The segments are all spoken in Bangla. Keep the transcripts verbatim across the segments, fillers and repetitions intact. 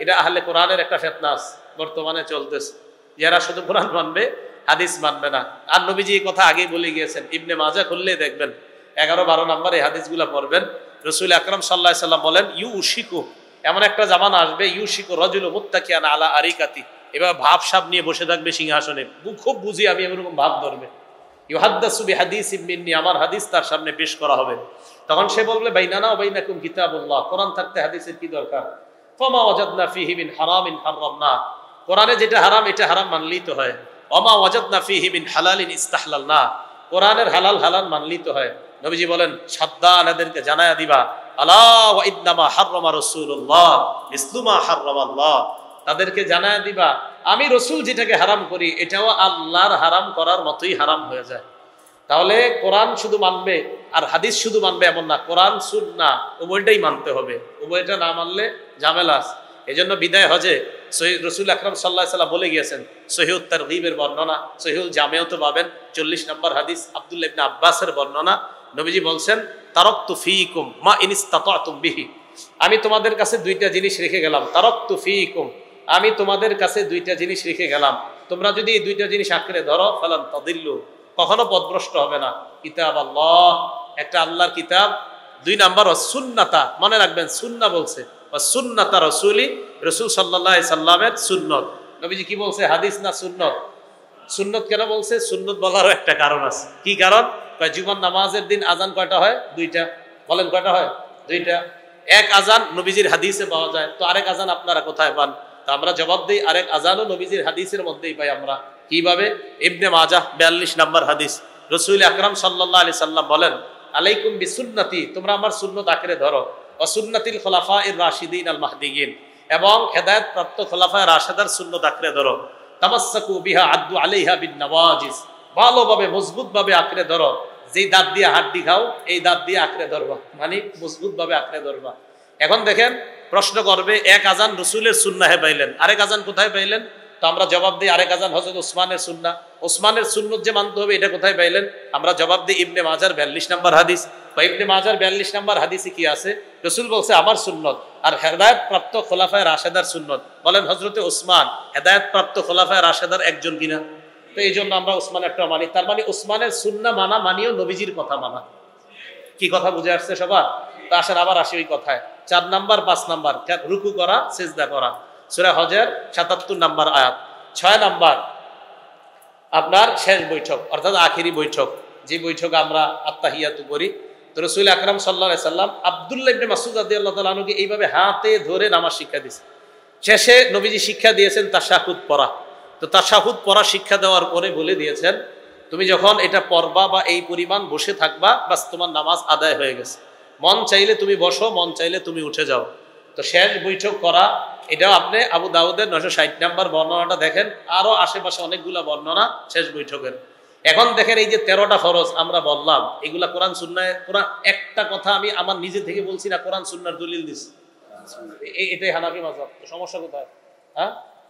এটা আহলে কোরআনের একটা ফিতনা বর্তমানে চলতেছে, যারা শুধু কোরআন মানবে হাদিস মানবে না। আর নবীজি এই কথা আগেই বলে গিয়েছেন, ইবনে মাজাহ খুললে দেখবেন এগারো বারো নম্বর এই হাদিসগুলো পড়বেন। রসুল আকরাম সাল্লাল্লাহু আলাইহি সাল্লাম বলেন, ইউ উশিকু, এমন একটা জামানা আসবে, ইউ শিকু রাজুলু মুত্তাকিয়ান আলা আরিকাতি, এবার ভাব সাব নিয়ে বসে থাকবে সিংহাসনে, খুব বুঝি আমি এরকম ভাব ধরবে। ইউহাদ্দাসু বিহাদিসিম মিন্নি, আমার হাদিস তার সামনে পেশ করা হবে। তখন সে বলবে, বাইনানা ওয়া বাইনাকুম কিতাবুল্লাহ, কোরআন থাকতে হাদিসের কি দরকার? ফামা ওয়াজাদনা ফীহি মিন হারামিন হারামনা, কোরআনে যেটা হারাম এটা হারাম মানলেই তো হয়। ওমা ওয়াজাদনা ফীহি মিন হালালিন ইস্তাহলালনা, কোরআনের হালাল হালাল মানলেই তো হয়। নবীজি বলেন, সাবধান, এদেরকে জানায়া দিবা, আলা ওয়া ইন্নামা হাররামা রাসূলুল্লাহ মিসলু মা হাররামাল্লাহ, তাদেরকে জানায়া দিবা আমি রসুল যেটাকে হারাম করি এটাও আল্লাহর হারাম করার মতোই হারাম হয়ে যায়। তাহলে কোরআন শুধু মানবে আর হাদিস শুধু মানবে এমন না, কোরআন সুন্নাহ উভয়টাই মানতে হবে। উভয়টা না মানলে ঝামেলা। এই জন্য বিদায় হজে রসুল আকরাম সাল্লাল্লাহু আলাইহি ওয়াসাল্লাম বলে গিয়েছেন, সহিহুত তারগীবের বর্ণনা, সহিহুল জামেও তো পাবেন চল্লিশ নম্বর হাদিস, আব্দুল্লাহ ইবনে আব্বাসের বর্ণনা। নবীজি বলছেন, তারাকতু ফীকুম মা ইন ইসতাতাতুম বিহি, আমি তোমাদের কাছে দুইটা জিনিস রেখে গেলাম। তারাকতু ফীকুম, আমি তোমাদের কাছে দুইটা জিনিস রেখে গেলাম, তোমরা যদি এই দুইটা জিনিস আঁকড়ে ধরো, ফালান তাদিল্লু, কখনো পথভ্রষ্ট হবে না। কিতাব আল্লাহ, একটা আল্লাহর কিতাব। দুই নাম্বার সুন্নাতা, মনে রাখবেন সুন্নাহ বলছে, সুন্নাতা রাসূলি, রাসূল সাল্লাল্লাহু আলাইহি সাল্লামের সুন্নত। নবীজি কি বলছে, হাদিস না সুন্নত? সুন্নত কেন বলছে? সুন্নত বলারও একটা কারণ আছে। কি কারণ? জুমার নামাজের দিন আজান কয়টা হয়? দুইটা। বলেন কয়টা হয়? দুইটা। এক আজান নবীজির হাদিসে পাওয়া যায়, তো আরেক আজান আপনারা কোথায় পান? তা আমরা জবাব দিই, আরেক আজানও নবীজির হাদিসের মধ্যেই পাই আমরা। কিভাবে? ইবনে মাজাহ বিয়াল্লিশ নম্বর হাদিস, রাসূল আকরাম সাল্লাল্লাহু আলাইহি সাল্লাম বলেন, আলাইকুম বিসুন্নতি, তোমরা আমার সুন্নত আঁকড়ে ধরো, ওয়া সুন্নাতিল খুলাফায়ে রাশিদিন আল মাহদিয়িন, এবং হেদায়েত প্রাপ্ত খুলাফায়ে রাশিদার সুন্নত আঁকড়ে ধরো। তামাসসাকু বিহা আদু আলাইহা বিন নওয়াজিস, ভালোভাবে মজবুতভাবে আঁকড়ে ধরো, যেই দাঁত দিয়ে হাড্ডি খাও এই দাঁত দিয়ে আঁকড়ে ধরবা, মানে মজবুতভাবে আঁকড়ে ধরবা। এখন দেখেন, প্রশ্ন করবে, এক আজান রসুলের সুন্নাহে পাইলেন, আরেক আজান কোথায় পাইলেন? তো আমরা জবাব দিই, আরেক আজান হযরত ওসমানের সুন্নাহ, ওসমানের সুন্নত যে মানতে হবে এটা কোথায় পাইলেন? আমরা জবাব দিই ইবনে মাজার বিয়াল্লিশ নম্বর হাদিস। বা ইবনে মাজার বিয়াল্লিশ নম্বর হাদিসে কি আছে? রসুল বলছে আমার সুন্নত, আর হেদায়েত প্রাপ্ত খোলাফায়ে রাশেদার সুন্নত। বলেন হযরতে ওসমান হেদায়েত প্রাপ্ত খোলাফায়ে রাশেদার একজন কিনা? তো এই জন্য আমরা ওসমানেরটা মানি। তার মানে ওসমানের সুন্নাহ মানা মানিও নবীজির কথা মানা। কি কথা বুঝে আসছে সবার? তো আসেন আবার আসি ওই কথায়। চার নাম্বার পাঁচ নাম্বার রুকু করা, সিজদা করা, সূরা হজের সাতাত্তর নাম্বার আয়াত। ছয় নাম্বার আপনার শেষ বৈঠক, অর্থাৎ আখিরি বৈঠক, যে বৈঠক আমরা আত্তাহিয়াতু করি। তো রাসূল আকরাম সাল্লাল্লাহু আলাইহি সাল্লাম আব্দুল্লাহ ইবনে মাসউদ রাদিয়াল্লাহু তাআলা আনহুকে এইভাবে হাতে ধরে নামাজ শিক্ষা দিয়েছেন। শেষে নবীজি শিক্ষা দিয়েছেন তাশাহুদ পড়া। তো তাশাহুদ পড়া শিক্ষা দেওয়ার পরে বলে দিয়েছেন, তুমি যখন এটা পড়বা বা এই পরিমাণ বসে থাকবা, বাস তোমার নামাজ আদায় হয়ে গেছে। মন চাইলে তুমি বসো, মন চাইলে তুমি উঠে যাও। তো শেষ বৈঠক করা, এটাও আপনি আবু দাউদের নয়শো ষাট নাম্বার বর্ণনাটা দেখেন, আরো আশেপাশে অনেকগুলা বর্ণনা শেষ বৈঠকের। এখন দেখেন, এই যে তেরোটা ফরজ আমরা বললাম, এগুলা কোরআন সুন্নাহ, কোরআন একটা কথা আমি আমার নিজে থেকে বলছি না, কোরআন সুন্নাহর দলিল দিচ্ছি। এটাই হানাফি মাযহাব। সমস্যা কোথায়? হ্যাঁ,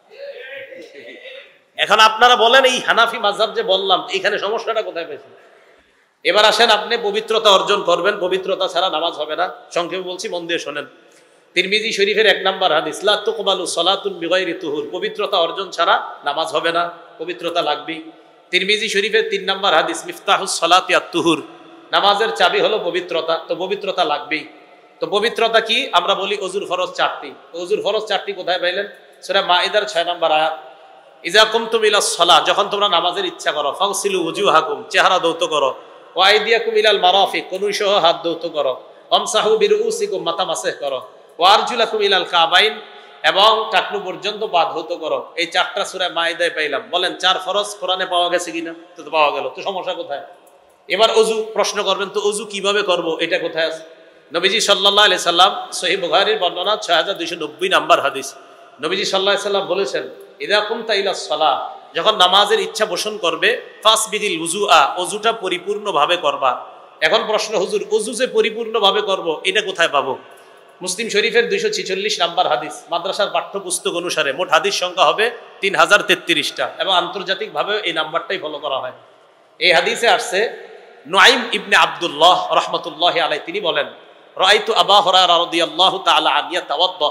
এখন আপনারা বলেন, এই হানাফি মাযহাব যে বললাম, এখানে সমস্যাটা কোথায় পেয়েছেন? এবার আসেন, আপনি পবিত্রতা অর্জন করবেন, পবিত্রতা ছাড়া নামাজ হবে না। সংক্ষেপে বলছি, মন দিয়ে শোনেন। তিরমিজি শরীফের এক নাম্বার হাদিস, লা তুকবালু সালাতুন বিগাইরি তুহুর, পবিত্রতা অর্জন ছাড়া নামাজ হবে না, পবিত্রতা লাগবেই। তিরমিজি শরীফের তিন নাম্বার হাদিস, মিফতাহুস সালাতি আত-তুহুর, নামাজের চাবি হলো পবিত্রতা, তো পবিত্রতা লাগবেই। তো পবিত্রতা কি? আমরা বলি ওযুর ফরজ চারটি। ওযুর ফরজ চারটি কোথায় পাইলেন? সূরা মাইদার ছয় নাম্বার আয়াত, ইজা কুমতুম ইলাস সালাহ, যখন তোমরা নামাজের ইচ্ছা করো, ফাগসিলু ওয়াজুহাকুম, চেহারা ধৌত করো, ওয়া আইদিয়াকুম ইলাল মারাফিক, কনুই সহ হাত ধৌত করো, আমসাহু বিরুসিকুম, মাথা মাসহ করো, ওয়া আরজুলাকুম ইলাল কাবাইন, এবং টাকনু পর্যন্ত পা ধৌত করো। এই চারটা সূরা মাইদায় পাইলাম। বলেন চার ফরজ কোরআনে পাওয়া গেছে কিনা? তো পাওয়া গেল, তো সমস্যা কোথায়? এবার ওযু প্রশ্ন করবেন, তো ওযু কিভাবে করব, এটা কোথায় আছে? নবীজি সাল্লাল্লাহু আলাইহি সাল্লাম, সহিহ বুখারীর বর্ণনা ছয় হাজার দুইশো নব্বই নাম্বার হাদিস, নবীজি সাল্লাল্লাহু আলাইহি সাল্লাম বলেছেন, ইযা কুমতা ইলাস সালাহ, যখন নামাজের ইচ্ছা পোষণ করবে, ফাসবিদিল ওযুআ, ওযুটা পরিপূর্ণভাবে করবা। এখন প্রশ্ন, হুজুর ওযু যে পরিপূর্ণভাবে করব, এটা কোথায় পাবো? মুসলিম শরীফের দুইশো ছিচল্লিশ নাম্বার হাদিস, মাদ্রাসার পাঠ্যপুস্তক অনুসারে মোট হাদিস সংখ্যা হবে তিন হাজার তেত্রিশটা, এবং আন্তর্জাতিকভাবে এই নাম্বারটাই ফলো করা হয়। এই হাদিসে আসছে, নুআইম ইবনে আব্দুল্লাহ রাহমাতুল্লাহি আলাইহি তিনি বলেন, রাআইতু আবু হুরায়রা রাদিয়াল্লাহু তাআলা আনহু ইয়াতাওয়াদ্দা,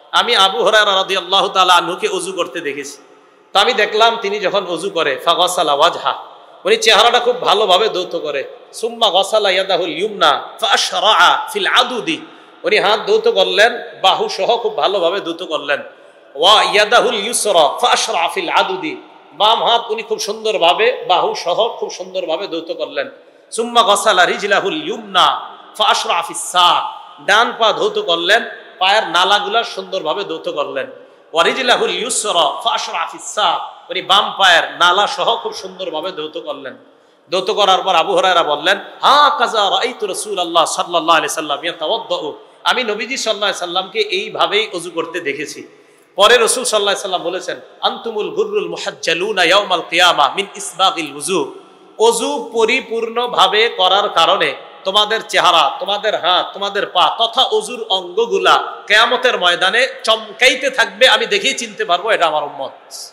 আমি আবু হুরায়রা রাদিয়াল্লাহু তাআলা আনহুকে ওযু করতে দেখেছি। তো আমি দেখলাম তিনি যখন ওযু করে ফাগাসালা ওয়াজহা, উনি চেহারাটা খুব ভালোভাবে ধৌত করে। সুম্মা গাসালা ইয়াদাহুল ইউমনা ফাআশরাআ ফিল আদুদি, উনি হাত ধৌত করলেন, বাহু সহ খুব ভালোভাবে ধৌত করলেন। ওয়া ইয়াদাহুল ইউসরা ফাআশরাআ ফিল আদুদি, বাম হাত উনি খুব সুন্দরভাবে বাহু সহ খুব সুন্দরভাবে ধৌত করলেন। সুম্মা গাসালা রিজলাহুল ইউমনা ফাআশরাআ ফিস সাক, ডান পা ধৌত করলেন, পায়ের নালাগুলা সুন্দরভাবে ধৌত করলেন। ওয়া রিজলাহুল ইউসরা ফাআশরাআ ফিস সাক, উনি বাম পায়ের নালা সহ খুব সুন্দরভাবে ধৌত করলেন। ধৌত করার পর আবু হুরায়রা বললেন, হা কাযা রাআইতু রাসূলুল্লাহ সাল্লাল্লাহু আলাইহি সাল্লাম ইয়াতাওয়াদ্দাউ, আমি নবীজি সাল্লাল্লাহু আলাইহি সাল্লামকে এইভাবেই ওযু করতে দেখেছি। পরে রাসূল সাল্লাল্লাহু আলাইহি সাল্লাম বলেছেন, আনতুমুল গুররুল মুহাজ্জালুনা ইয়াউমাল কিয়ামা মিন ইসবাগিল ওযু, ওযু পরিপূর্ণভাবে করার কারণে তোমাদের চেহারা, তোমাদের হাত, তোমাদের পা তথা ওযুর অঙ্গগুলা কিয়ামতের ময়দানে চমকাইতে থাকবে, আমি দেখেই চিনতে পারবো এটা আমার উম্মত।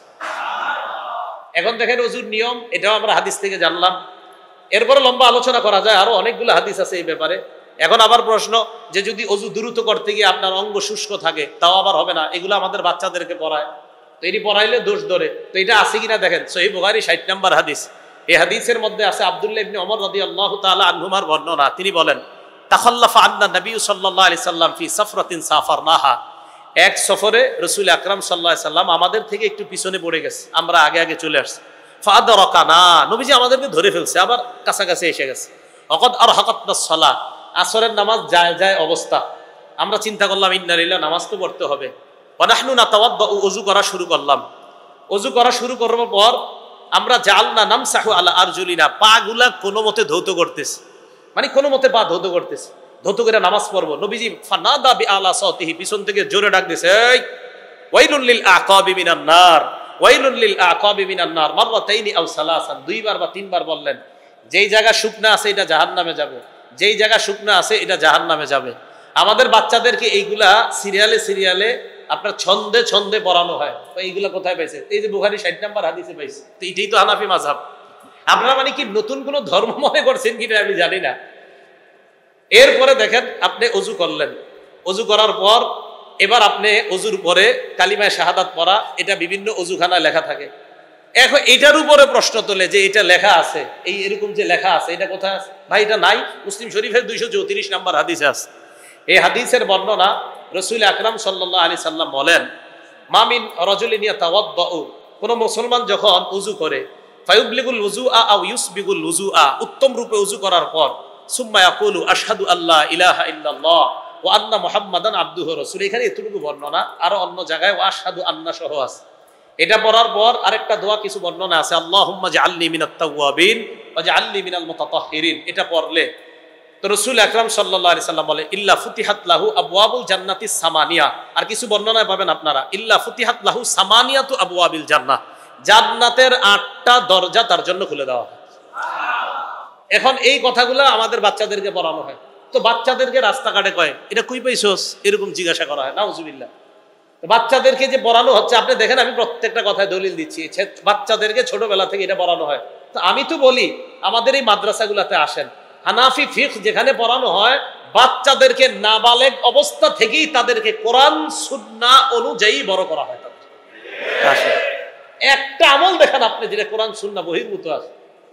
এখন দেখেন ওযুর নিয়ম, এটাও আমরা হাদিস থেকে জানলাম। এরপরে লম্বা আলোচনা করা যায়, আরো অনেকগুলো হাদিস আছে এই ব্যাপারে। এখন আবার প্রশ্ন যে যদি ওযু দ্রুত করতে গিয়ে আপনার অঙ্গ শুষ্ক থাকে তাও আবার হবে না, এগুলো আমাদের বাচ্চাদেরকে পড়ায়, তো এটি পড়াইলে দোষ ধরে, তো এটা আছে কিনা দেখেন। সহিহ বুখারী ষাট নম্বর হাদিস, এই হাদিসের মধ্যে আছে আব্দুল্লাহ ইবনে ওমর রাদিয়াল্লাহু তাআলা আনহুমার বর্ণনা। তিনি বলেন, তাখাল্লাফা আন্না নবী সাল্লাল্লাহু আলাইহি সাল্লাম ফি সাফরাতিন সাফারনাহা, এক সফরে রাসূল আকরাম সাল্লাল্লাহু আলাইহি সাল্লাম আমাদের থেকে একটু পিছনে পড়ে গেছে, আমরা আগে আগে চলে আসছি। ফাআদরাকানা, নবীজি আমাদেরকে ধরে ফেলছে, আবার কাছাকাছি এসে গেছে। ওয়াকাদ আরহাকাতনাস সালাহ, আসরের নামাজ যায় যায় অবস্থা, আমরা চিন্তা করলাম ইন্না লিল্লাহ, নামাজ তো পড়তে হবে। ওয়া নাহনু নাতাওয়াদ্দাউ, ওযু করা শুরু করলাম। ওযু করা শুরু করার পর আমরা জালনা নামসাহু আলা আরজুলিনা, পা গুলা কোনো মতে ধৌত করতেছি, মানে কোনো মতে পা ধৌত করতেছি, ধৌত করে নামাজ পড়বো। নবীজি ফানাদা বিআলা সাওতিহি, পিছন থেকে জোরে ডাক দিয়েছে, এই ওয়াইলুল লিল আকাবি মিনান নার, ওয়াইলুল লিল আকাবি মিনান নার মাররাতাইনি আও সালাসান, দুইবার বা তিনবার বললেন। যেই জায়গা শুকনা আছে এটা জাহান্নামে যাবে, যেই জায়গা শুকনা আছে এটা জাহান্নামে যাবে। আমাদের বাচ্চাদেরকে এইগুলা সিরিয়ালে সিরিয়ালে আপনার ছন্দে ছন্দে পড়ানো হয়, তো এইগুলা কোথায় পাইছে? এই যে বুখারী ষাট নম্বর হাদিসে পাইছে। তো এটাই তো হানাফি মাযহাব। আপনারা মানে কি নতুন কোন ধর্ম মনে করছেন কিনা আমি জানি না। এরপরে দেখেন, আপনি ওযু করলেন, ওযু করার পর এবার আপনি ওযুর পরে কালিমায়ে শাহাদাত পড়া, এটা বিভিন্ন ওযুখানায় লেখা থাকে। এখন এটার উপরে প্রশ্ন তোলে যে এটা লেখা আছে, এই এরকম যে লেখা আছে এটা কোথায় আছে? ভাই এটা নাই, মুসলিম শরীফের দুইশো চৌত্রিশ নম্বর হাদিসে আছে। এই হাদিসের বর্ণনা, রাসূল আকরাম সাল্লাল্লাহু আলাইহি সাল্লাম বলেন, মামিন রাজুলিন ইয়াতাওয়াদ্দাউ, কোন মুসলমান যখন ওযু করে, ফায়ুবলিগুল ওযুআ আও ইউসবিগুল ওযুআ, উত্তম রূপে ওযু করার পর, সুম্মা ইয়াকুলু আশহাদু আল্লা ইলাহা ইল্লাল্লাহ ওয়া আন্না মুহাম্মাদান আবদুহু ওয়া রাসূলুহু, এখানে এতটুকু বর্ণনা, আরো অন্য জায়গায় ওয়া আশহাদু আন্না সহ আছে। এটা পড়ার পর আরেকটা দোয়া কিছু বর্ণনা আছে, আল্লাহুম্মা জাআলনি মিনাত তাওয়াবিন ওয়া জাআলনি মিনাল মুতাতাহহিরিন, এটা পড়লে তো রাসূল আকরাম সাল্লাল্লাহু আলাইহি সাল্লাম বলে, ইল্লা ফুতিহাত লাহু আবওয়াবুল জান্নাতিস সামানিয়া, আর কিছু বর্ণনায় পাবেন আপনারা, ইল্লা ফুতিহাত লাহু সামানিয়াতু আবওয়াবিল জান্নাহ, জান্নাতের আটটা দরজা তার জন্য খুলে দেওয়া হয়। এখন এই কথাগুলো আমাদের বাচ্চাদেরকে পড়ানো হয়, তো বাচ্চাদেরকে রাস্তাঘাটে কয় এটা কই পাইছস এরকম জিজ্ঞাসা করা হয়, নাউজুবিল্লাহ। বাচ্চাদেরকে যে পড়ানো হচ্ছে, আপনি দেখেন আমি প্রত্যেকটা কথায় দলিল দিচ্ছি, বাচ্চাদেরকে ছোটবেলা থেকে এটা পড়ানো হয়। তো আমি তো বলি আমাদের এই মাদ্রাসাগুলোতে আসেন, হানাফি ফিকহ যেখানে পড়ানো হয়, বাচ্চাদেরকে নাবালেগ অবস্থা থেকেই তাদেরকে কোরআন সুন্নাহ অনুযায়ী বড় করা হয়। তাদের একটা আমল দেখান আপনি যেটা কোরআন সুন্নাহ বহির্ভূত আছে।